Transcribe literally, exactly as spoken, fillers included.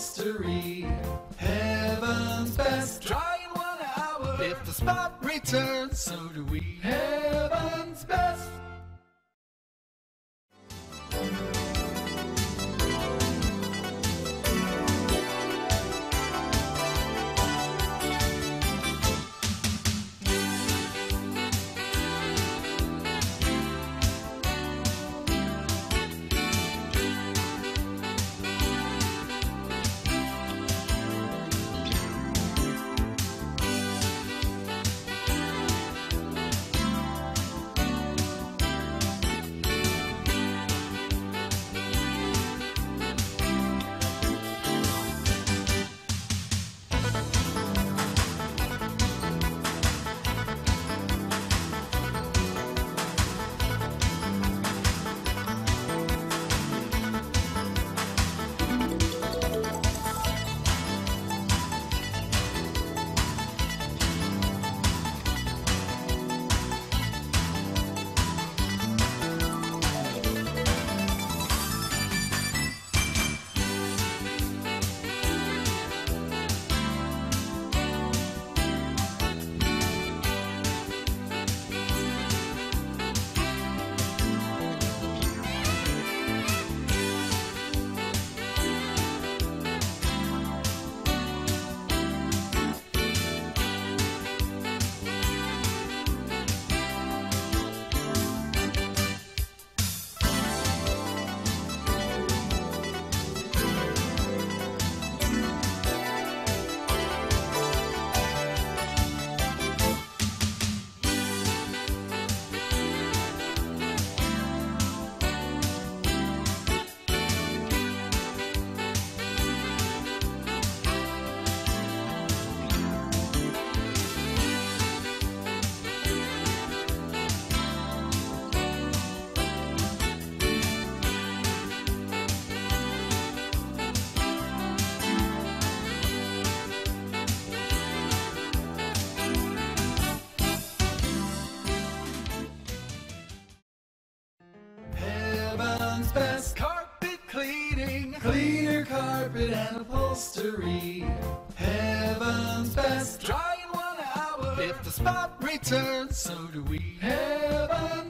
Upholstery. Heaven's best, dry in one hour. If the spot returns, so do we. Heaven's best. Heaven's best carpet cleaning, cleaner carpet and upholstery. Heaven's best, dry in one hour. If the spot returns, so do we. Heaven